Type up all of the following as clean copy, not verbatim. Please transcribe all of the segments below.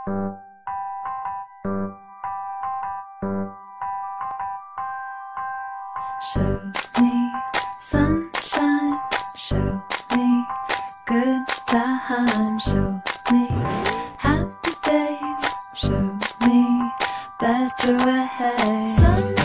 Show me sunshine, show me good times, show me happy days, show me better ways. Sunshine,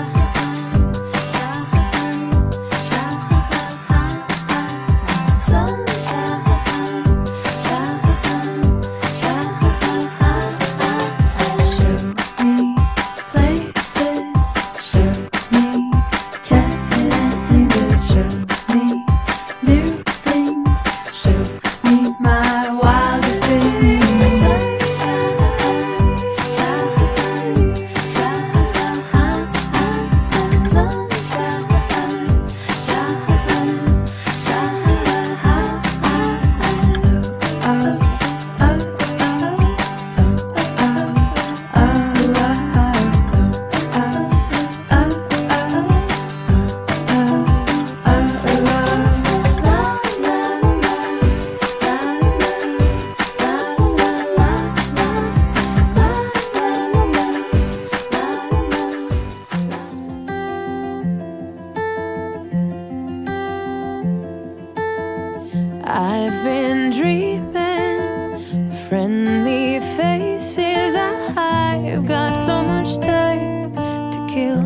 I've been dreaming, friendly faces. I've got so much time to kill.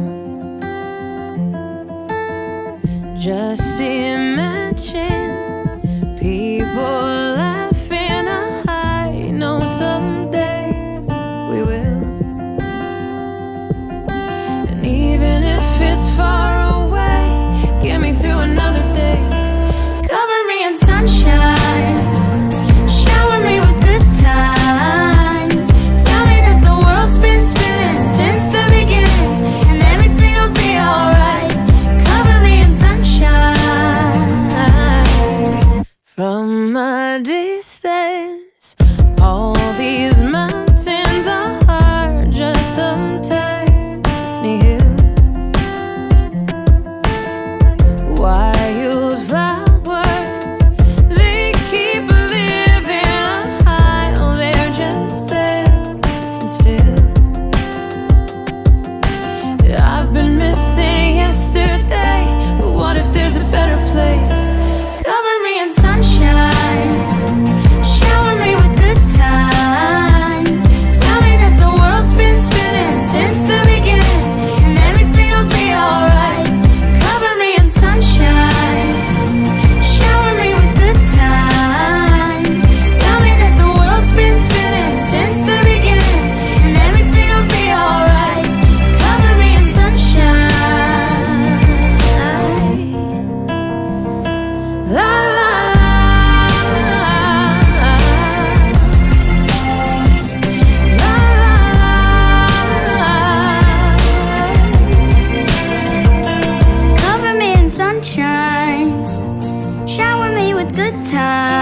Just imagine people laughing. I know someday we will. And even if it's far away, get me through another day. Sunshine, shower me with good times. Tell me that the world's been spinning since the beginning, and everything will be alright. Cover me in sunshine. From a distance, all these mountains are just some tiny hills. Wildflowers, I've been missing yesterday, but what if there's a better place? Cover me in sunshine, shower me with good times. Tell me that the world's been spinning since the beginning, and everything will be alright. Cover me in sunshine, shower me with good times. Tell me that the world's been spinning since the beginning, and everything will be alright. Sunshine, shower me with good times.